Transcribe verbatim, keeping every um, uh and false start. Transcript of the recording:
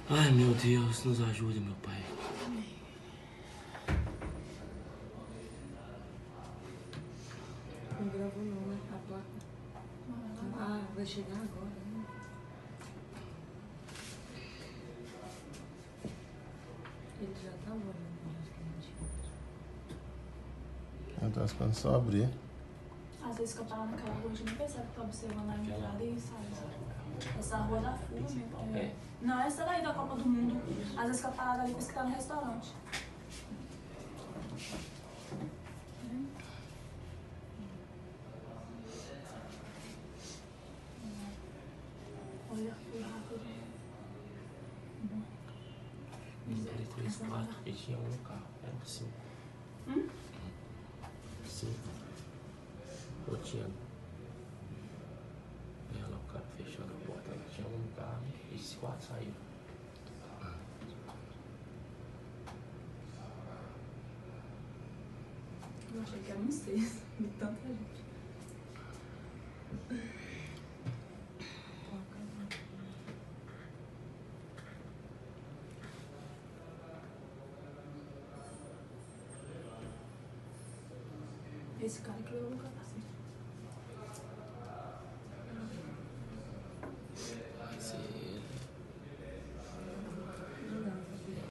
Ai, meu Deus, nos ajude, meu pai. Não gravou não, né? A placa. Ah, vai chegar agora, né? Ele já tá olhando, Eu tô esperando só abrir. Às vezes que eu tava naquela rua, a gente nem percebe que tá observando a entrada e sai. Essa rua da Fúria, é. Não, essa daí da Copa do Mundo. Às vezes que eu parada ali, penso que tá no restaurante. Olha, fui rápido. Número três, quatro, e tinha um no carro. Era um cinco. Hum? Cinco. Ô, Tiago. Olha lá o cara fechando a porta. Tinha um no carro e esses quatro saíram. Eu achei que era um seis, de tanta gente. Esse cara que levou o capacete.